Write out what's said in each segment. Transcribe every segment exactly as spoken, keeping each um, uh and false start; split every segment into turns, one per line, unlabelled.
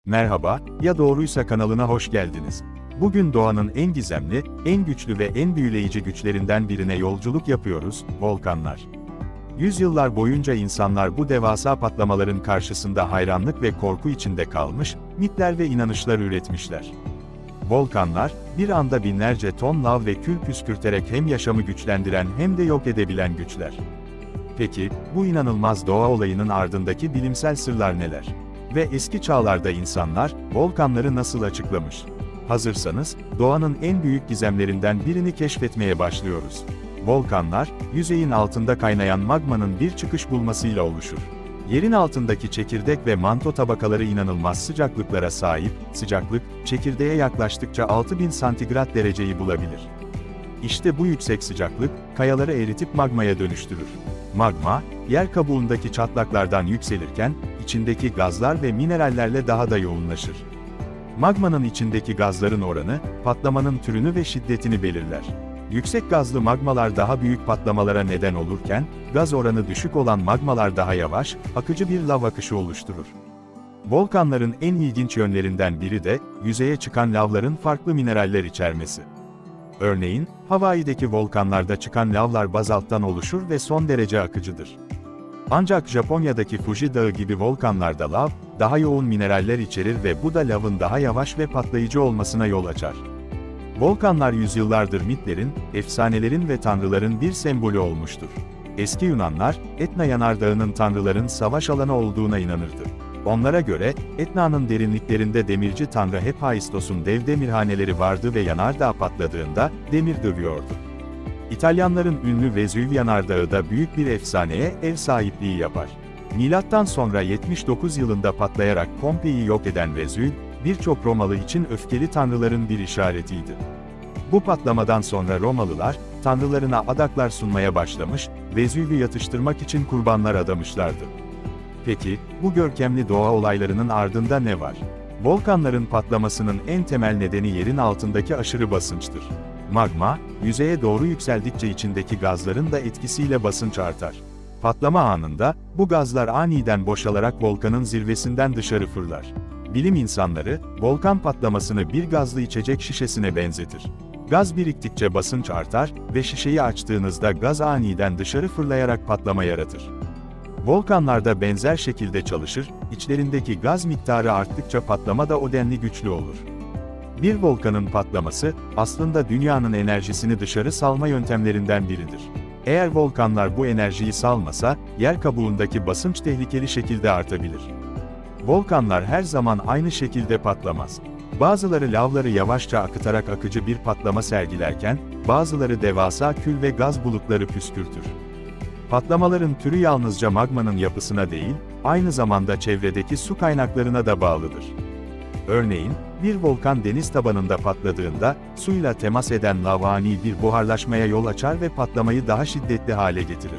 Merhaba, ya doğruysa kanalına hoş geldiniz. Bugün doğanın en gizemli, en güçlü ve en büyüleyici güçlerinden birine yolculuk yapıyoruz, volkanlar. Yüzyıllar boyunca insanlar bu devasa patlamaların karşısında hayranlık ve korku içinde kalmış, mitler ve inanışlar üretmişler. Volkanlar, bir anda binlerce ton lav ve kül püskürterek hem yaşamı güçlendiren hem de yok edebilen güçler. Peki, bu inanılmaz doğa olayının ardındaki bilimsel sırlar neler? Ve eski çağlarda insanlar, volkanları nasıl açıklamış? Hazırsanız, doğanın en büyük gizemlerinden birini keşfetmeye başlıyoruz. Volkanlar, yüzeyin altında kaynayan magmanın bir çıkış bulmasıyla oluşur. Yerin altındaki çekirdek ve manto tabakaları inanılmaz sıcaklıklara sahip, sıcaklık, çekirdeğe yaklaştıkça altı bin santigrat dereceyi bulabilir. İşte bu yüksek sıcaklık, kayaları eritip magmaya dönüştürür. Magma, yer kabuğundaki çatlaklardan yükselirken, içindeki gazlar ve minerallerle daha da yoğunlaşır. Magmanın içindeki gazların oranı, patlamanın türünü ve şiddetini belirler. Yüksek gazlı magmalar daha büyük patlamalara neden olurken, gaz oranı düşük olan magmalar daha yavaş, akıcı bir lav akışı oluşturur. Volkanların en ilginç yönlerinden biri de, yüzeye çıkan lavların farklı mineraller içermesi. Örneğin, Hawaii'deki volkanlarda çıkan lavlar bazalttan oluşur ve son derece akıcıdır. Ancak Japonya'daki Fuji Dağı gibi volkanlarda lav, daha yoğun mineraller içerir ve bu da lavın daha yavaş ve patlayıcı olmasına yol açar. Volkanlar yüzyıllardır mitlerin, efsanelerin ve tanrıların bir sembolü olmuştur. Eski Yunanlar, Etna yanardağının tanrıların savaş alanı olduğuna inanırdı. Onlara göre, Etna'nın derinliklerinde demirci tanrı Hephaistos'un dev demirhaneleri vardı ve yanardağ patladığında, demir dövüyordu. İtalyanların ünlü Vezüv yanardağı da büyük bir efsaneye ev sahipliği yapar. Milattan sonra yetmiş dokuz yılında patlayarak Pompei'yi yok eden Vezüv, birçok Romalı için öfkeli tanrıların bir işaretiydi. Bu patlamadan sonra Romalılar, tanrılarına adaklar sunmaya başlamış, Vezüv'ü yatıştırmak için kurbanlar adamışlardı. Peki, bu görkemli doğa olaylarının ardında ne var? Volkanların patlamasının en temel nedeni yerin altındaki aşırı basınçtır. Magma, yüzeye doğru yükseldikçe içindeki gazların da etkisiyle basınç artar. Patlama anında, bu gazlar aniden boşalarak volkanın zirvesinden dışarı fırlar. Bilim insanları, volkan patlamasını bir gazlı içecek şişesine benzetir. Gaz biriktikçe basınç artar ve şişeyi açtığınızda gaz aniden dışarı fırlayarak patlama yaratır. Volkanlar da benzer şekilde çalışır, içlerindeki gaz miktarı arttıkça patlama da o denli güçlü olur. Bir volkanın patlaması, aslında dünyanın enerjisini dışarı salma yöntemlerinden biridir. Eğer volkanlar bu enerjiyi salmasa, yer kabuğundaki basınç tehlikeli şekilde artabilir. Volkanlar her zaman aynı şekilde patlamaz. Bazıları lavları yavaşça akıtarak akıcı bir patlama sergilerken, bazıları devasa kül ve gaz bulutları püskürtür. Patlamaların türü yalnızca magmanın yapısına değil, aynı zamanda çevredeki su kaynaklarına da bağlıdır. Örneğin, bir volkan deniz tabanında patladığında, suyla temas eden lav ani bir buharlaşmaya yol açar ve patlamayı daha şiddetli hale getirir.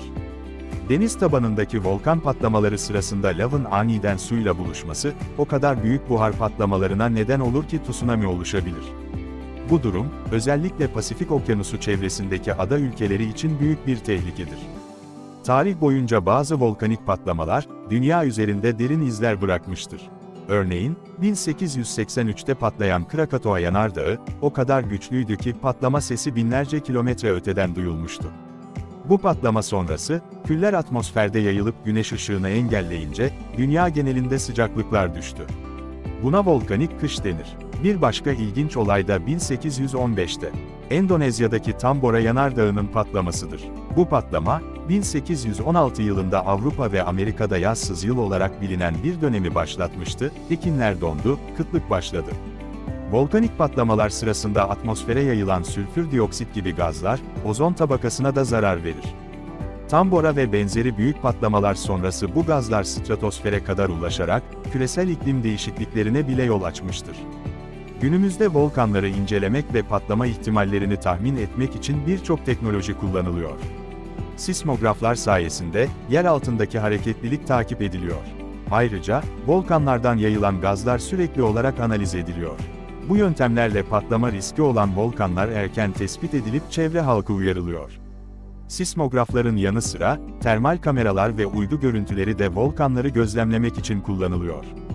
Deniz tabanındaki volkan patlamaları sırasında lavın aniden suyla buluşması, o kadar büyük buhar patlamalarına neden olur ki tsunami oluşabilir. Bu durum, özellikle Pasifik Okyanusu çevresindeki ada ülkeleri için büyük bir tehlikedir. Tarih boyunca bazı volkanik patlamalar, dünya üzerinde derin izler bırakmıştır. Örneğin, bin sekiz yüz seksen üçte patlayan Krakatoa yanardağı, o kadar güçlüydü ki patlama sesi binlerce kilometre öteden duyulmuştu. Bu patlama sonrası, küller atmosferde yayılıp güneş ışığını engelleyince, dünya genelinde sıcaklıklar düştü. Buna volkanik kış denir. Bir başka ilginç olay da bin sekiz yüz on beşte, Endonezya'daki Tambora yanardağının patlamasıdır. Bu patlama, bin sekiz yüz on altı yılında Avrupa ve Amerika'da yazsız yıl olarak bilinen bir dönemi başlatmıştı, ekinler dondu, kıtlık başladı. Volkanik patlamalar sırasında atmosfere yayılan sülfür dioksit gibi gazlar, ozon tabakasına da zarar verir. Tambora ve benzeri büyük patlamalar sonrası bu gazlar stratosfere kadar ulaşarak, küresel iklim değişikliklerine bile yol açmıştır. Günümüzde volkanları incelemek ve patlama ihtimallerini tahmin etmek için birçok teknoloji kullanılıyor. Sismograflar sayesinde, yer altındaki hareketlilik takip ediliyor. Ayrıca, volkanlardan yayılan gazlar sürekli olarak analiz ediliyor. Bu yöntemlerle patlama riski olan volkanlar erken tespit edilip çevre halkı uyarılıyor. Sismografların yanı sıra, termal kameralar ve uydu görüntüleri de volkanları gözlemlemek için kullanılıyor.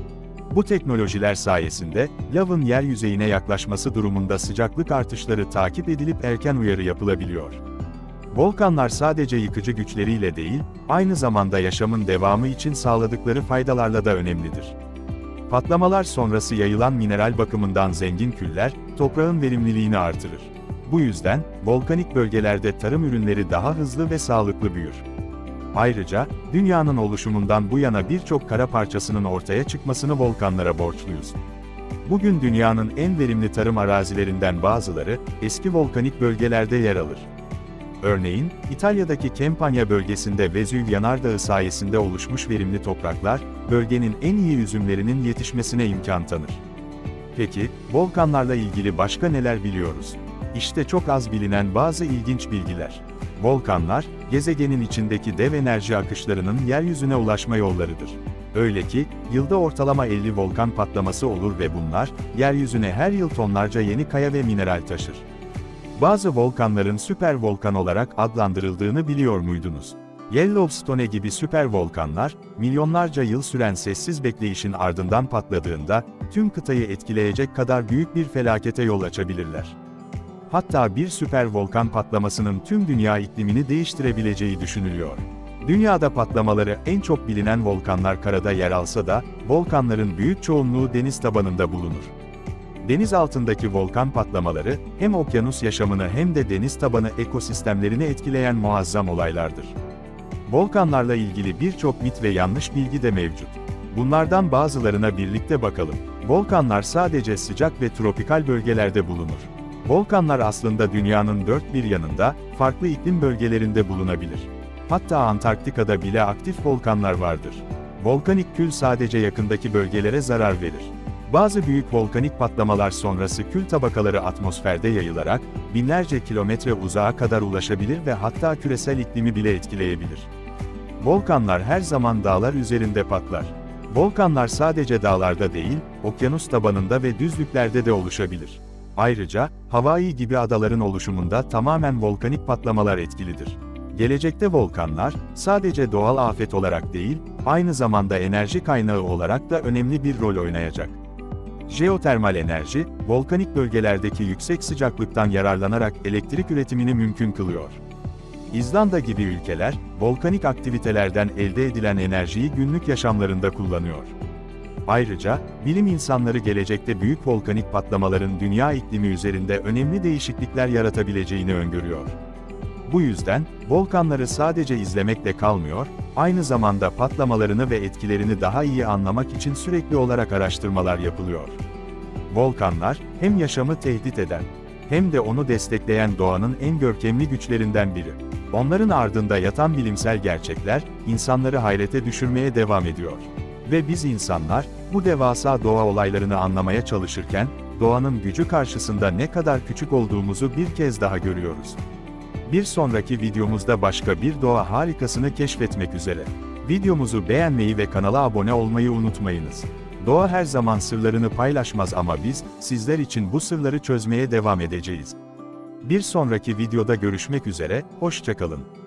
Bu teknolojiler sayesinde, lavın yer yüzeyine yaklaşması durumunda sıcaklık artışları takip edilip erken uyarı yapılabiliyor. Volkanlar sadece yıkıcı güçleriyle değil, aynı zamanda yaşamın devamı için sağladıkları faydalarla da önemlidir. Patlamalar sonrası yayılan mineral bakımından zengin küller, toprağın verimliliğini artırır. Bu yüzden, volkanik bölgelerde tarım ürünleri daha hızlı ve sağlıklı büyür. Ayrıca, dünyanın oluşumundan bu yana birçok kara parçasının ortaya çıkmasını volkanlara borçluyuz. Bugün dünyanın en verimli tarım arazilerinden bazıları, eski volkanik bölgelerde yer alır. Örneğin, İtalya'daki Campania bölgesinde Vezüv yanardağı sayesinde oluşmuş verimli topraklar, bölgenin en iyi üzümlerinin yetişmesine imkan tanır. Peki, volkanlarla ilgili başka neler biliyoruz? İşte çok az bilinen bazı ilginç bilgiler. Volkanlar, gezegenin içindeki dev enerji akışlarının yeryüzüne ulaşma yollarıdır. Öyle ki, yılda ortalama elli volkan patlaması olur ve bunlar, yeryüzüne her yıl tonlarca yeni kaya ve mineral taşır. Bazı volkanların süper volkan olarak adlandırıldığını biliyor muydunuz? Yellowstone gibi süper volkanlar, milyonlarca yıl süren sessiz bekleyişin ardından patladığında, tüm kıtayı etkileyecek kadar büyük bir felakete yol açabilirler. Hatta bir süper volkan patlamasının tüm dünya iklimini değiştirebileceği düşünülüyor. Dünyada patlamaları en çok bilinen volkanlar karada yer alsa da, volkanların büyük çoğunluğu deniz tabanında bulunur. Deniz altındaki volkan patlamaları, hem okyanus yaşamını hem de deniz tabanı ekosistemlerini etkileyen muazzam olaylardır. Volkanlarla ilgili birçok mit ve yanlış bilgi de mevcut. Bunlardan bazılarına birlikte bakalım. Volkanlar sadece sıcak ve tropikal bölgelerde bulunur. Volkanlar aslında dünyanın dört bir yanında, farklı iklim bölgelerinde bulunabilir. Hatta Antarktika'da bile aktif volkanlar vardır. Volkanik kül sadece yakındaki bölgelere zarar verir. Bazı büyük volkanik patlamalar sonrası kül tabakaları atmosferde yayılarak, binlerce kilometre uzağa kadar ulaşabilir ve hatta küresel iklimi bile etkileyebilir. Volkanlar her zaman dağlar üzerinde patlar. Volkanlar sadece dağlarda değil, okyanus tabanında ve düzlüklerde de oluşabilir. Ayrıca, Hawaii gibi adaların oluşumunda tamamen volkanik patlamalar etkilidir. Gelecekte volkanlar, sadece doğal afet olarak değil, aynı zamanda enerji kaynağı olarak da önemli bir rol oynayacak. Jeotermal enerji, volkanik bölgelerdeki yüksek sıcaklıktan yararlanarak elektrik üretimini mümkün kılıyor. İzlanda gibi ülkeler, volkanik aktivitelerden elde edilen enerjiyi günlük yaşamlarında kullanıyor. Ayrıca, bilim insanları gelecekte büyük volkanik patlamaların dünya iklimi üzerinde önemli değişiklikler yaratabileceğini öngörüyor. Bu yüzden, volkanları sadece izlemekle kalmıyor, aynı zamanda patlamalarını ve etkilerini daha iyi anlamak için sürekli olarak araştırmalar yapılıyor. Volkanlar, hem yaşamı tehdit eden, hem de onu destekleyen doğanın en görkemli güçlerinden biri. Onların ardında yatan bilimsel gerçekler, insanları hayrete düşürmeye devam ediyor. Ve biz insanlar, bu devasa doğa olaylarını anlamaya çalışırken, doğanın gücü karşısında ne kadar küçük olduğumuzu bir kez daha görüyoruz. Bir sonraki videomuzda başka bir doğa harikasını keşfetmek üzere. Videomuzu beğenmeyi ve kanala abone olmayı unutmayınız. Doğa her zaman sırlarını paylaşmaz ama biz, sizler için bu sırları çözmeye devam edeceğiz. Bir sonraki videoda görüşmek üzere, hoşça kalın.